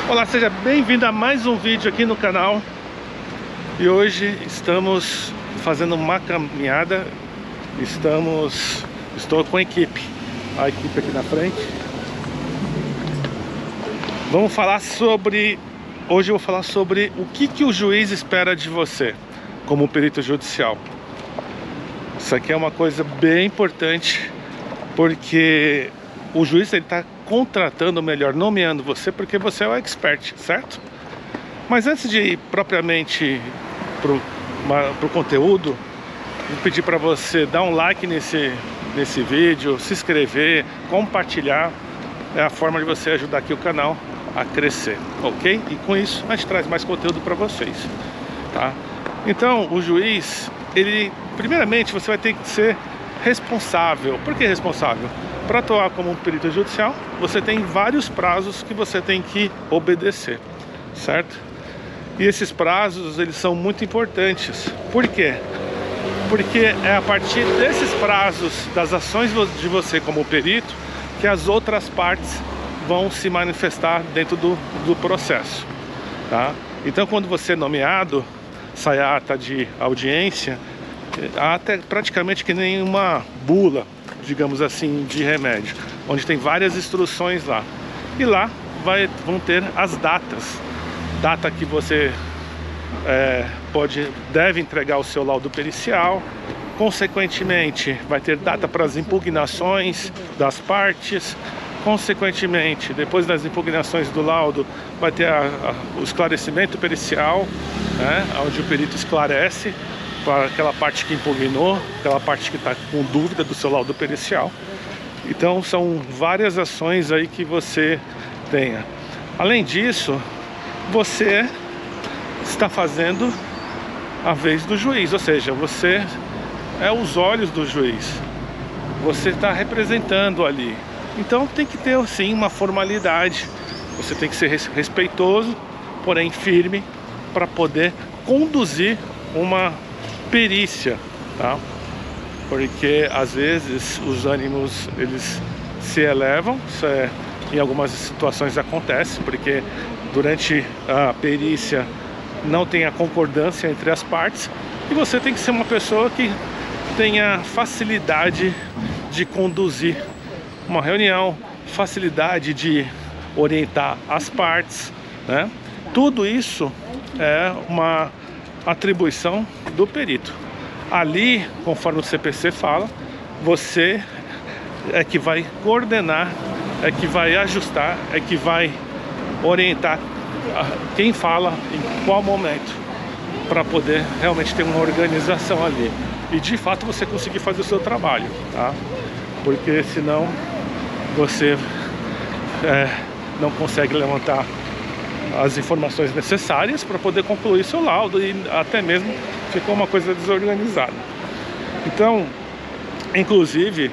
Olá, seja bem-vindo a mais um vídeo aqui no canal. E hoje estamos fazendo uma caminhada. Estou com a equipe aqui na frente. Hoje eu vou falar sobre o que o juiz espera de você como perito judicial. Isso aqui é uma coisa bem importante, porque o juiz está contratando, melhor, nomeando você porque você é o expert, certo? Mas antes de ir propriamente pro conteúdo, vou pedir para você dar um like nesse vídeo, se inscrever, compartilhar. É a forma de você ajudar aqui o canal a crescer, ok? E com isso a gente traz mais conteúdo para vocês, tá? Então, o juiz, primeiramente você vai ter que ser responsável. Por que responsável? Para atuar como um perito judicial, você tem vários prazos que você tem que obedecer, certo? E esses prazos, eles são muito importantes. Por quê? Porque é a partir desses prazos, das ações de você como perito, que as outras partes vão se manifestar dentro do processo, tá? Então, quando você é nomeado, sai a ata de audiência, até praticamente que nem uma bula, digamos assim, de remédio, onde tem várias instruções lá. E lá vão ter as datas. Data que você deve entregar o seu laudo pericial. Consequentemente, vai ter data para as impugnações das partes. Consequentemente, depois das impugnações do laudo, vai ter o esclarecimento pericial, né, onde o perito esclarece para aquela parte que impugnou, aquela parte que está com dúvida do seu laudo pericial. Então são várias ações aí que você tenha. Além disso, você está fazendo a vez do juiz, ou seja, você é os olhos do juiz, você está representando ali. Então tem que ter sim uma formalidade, você tem que ser respeitoso, porém firme, para poder conduzir uma perícia, tá? Porque às vezes os ânimos eles se elevam, em algumas situações acontece, porque durante a perícia não tem a concordância entre as partes, e você tem que ser uma pessoa que tenha facilidade de conduzir uma reunião, facilidade de orientar as partes, né? Tudo isso é uma atribuição do perito. Ali, conforme o CPC fala, você é que vai coordenar, é que vai ajustar, é que vai orientar quem fala em qual momento, para poder realmente ter uma organização ali e de fato você conseguir fazer o seu trabalho, tá? Porque senão você não consegue levantar as informações necessárias para poder concluir seu laudo, e até mesmo ficou uma coisa desorganizada. Então, inclusive,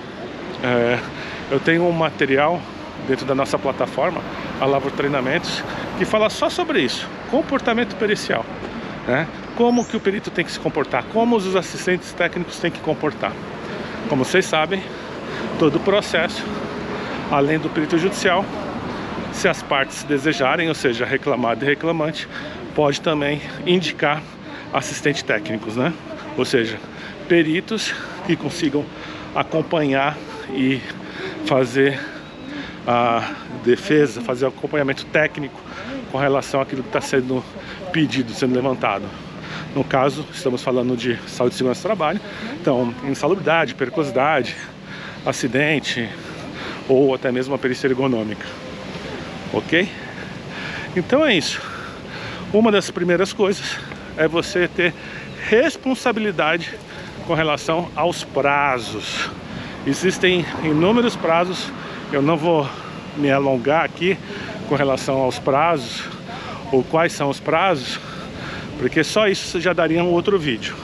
eu tenho um material dentro da nossa plataforma, a Lavro Treinamentos, que fala só sobre isso, comportamento pericial, né? Como que o perito tem que se comportar, como os assistentes técnicos têm que comportar. Como vocês sabem, todo o processo, além do perito judicial, se as partes desejarem, ou seja, reclamado e reclamante, pode também indicar assistentes técnicos, né? Ou seja, peritos que consigam acompanhar e fazer a defesa, fazer o acompanhamento técnico com relação àquilo que está sendo pedido, sendo levantado. No caso, estamos falando de saúde e segurança do trabalho, então insalubridade, periculosidade, acidente ou até mesmo uma perícia ergonômica. Ok? Então é isso. Uma das primeiras coisas é você ter responsabilidade com relação aos prazos. Existem inúmeros prazos, eu não vou me alongar aqui com relação aos prazos, ou quais são os prazos, porque só isso já daria um outro vídeo.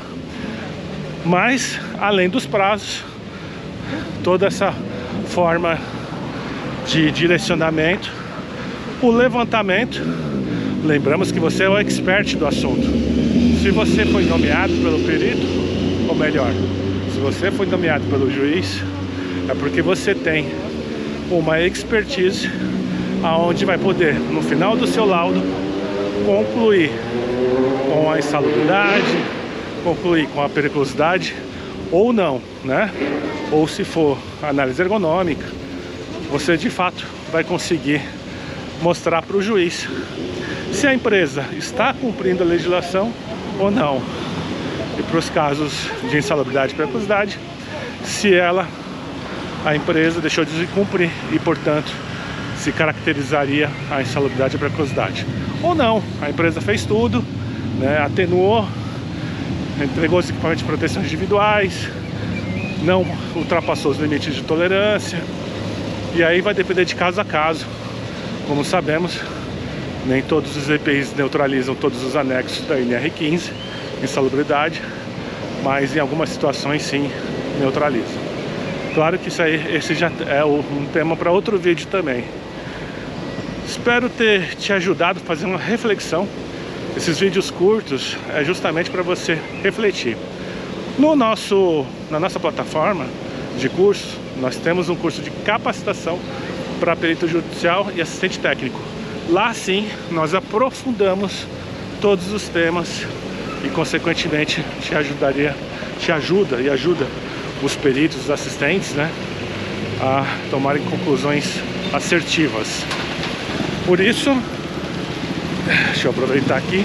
Mas, além dos prazos, toda essa forma de direcionamento, o levantamento, lembramos que você é o expert do assunto. Se você foi nomeado pelo perito, ou melhor, se você foi nomeado pelo juiz, é porque você tem uma expertise aonde vai poder, no final do seu laudo, concluir com a insalubridade, concluir com a periculosidade ou não, né? Ou se for análise ergonômica, você de fato vai conseguir mostrar para o juiz se a empresa está cumprindo a legislação ou não. E para os casos de insalubridade e periculosidade, se a empresa deixou de cumprir e, portanto, se caracterizaria a insalubridade e a periculosidade. Ou não, a empresa fez tudo, né, atenuou, entregou os equipamentos de proteção individuais, não ultrapassou os limites de tolerância, e aí vai depender de caso a caso. Como sabemos, nem todos os EPIs neutralizam todos os anexos da NR15, insalubridade, mas em algumas situações sim neutralizam. Claro que esse já é um tema para outro vídeo também. Espero ter te ajudado a fazer uma reflexão. Esses vídeos curtos é justamente para você refletir. Na nossa plataforma de curso, nós temos um curso de capacitação para perito judicial e assistente técnico. Lá sim, nós aprofundamos todos os temas e consequentemente te ajuda os peritos, os assistentes, né, a tomarem conclusões assertivas. Por isso, deixa eu aproveitar aqui.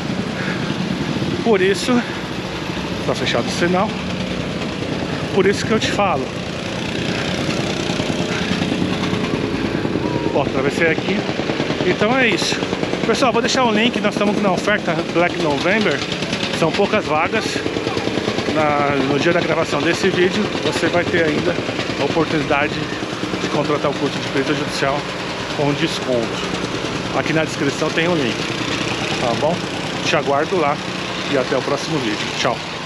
Por isso, está fechado o sinal. Por isso que eu te falo. Ó, atravessei aqui. Então é isso. Pessoal, vou deixar um link. Nós estamos na oferta Black November. São poucas vagas. No dia da gravação desse vídeo, você vai ter ainda a oportunidade de contratar o curso de perito judicial com desconto. Aqui na descrição tem o link. Tá bom? Te aguardo lá e até o próximo vídeo. Tchau.